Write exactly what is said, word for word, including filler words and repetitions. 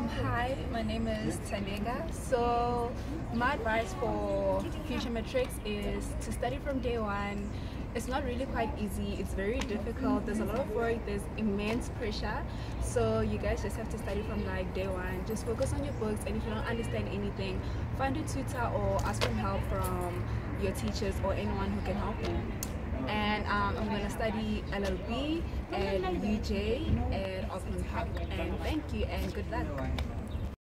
Hi, my name is Tandega. So my advice for future matrics is to study from day one. It's not really quite easy, it's very difficult, there's a lot of work, there's immense pressure. So you guys just have to study from like day one. Just focus on your books, and if you don't understand anything, find a tutor or ask for help from your teachers or anyone who can help you. And um, I'm going to study L L B and U J at Auckland Park. And thank you and good luck.